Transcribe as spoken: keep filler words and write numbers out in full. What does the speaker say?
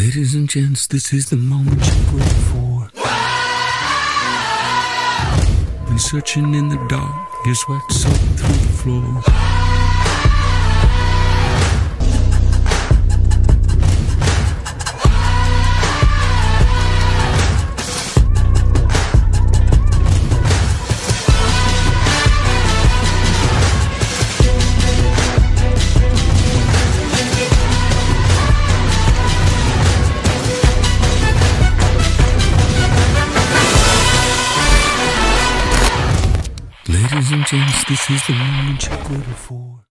Ladies and gents, this is the moment you've waited for. Been searching in the dark, your sweat soaked through the floor. Ladies and gents, this is the moment you've waited for.